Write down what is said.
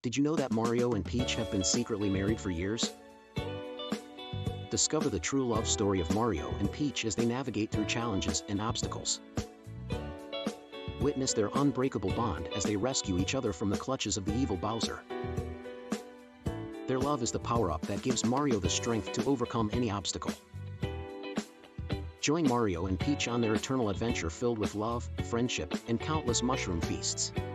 Did you know that Mario and Peach have been secretly married for years? Discover the true love story of Mario and Peach as they navigate through challenges and obstacles. Witness their unbreakable bond as they rescue each other from the clutches of the evil Bowser. Their love is the power-up that gives Mario the strength to overcome any obstacle. Join Mario and Peach on their eternal adventure filled with love, friendship, and countless mushroom feasts.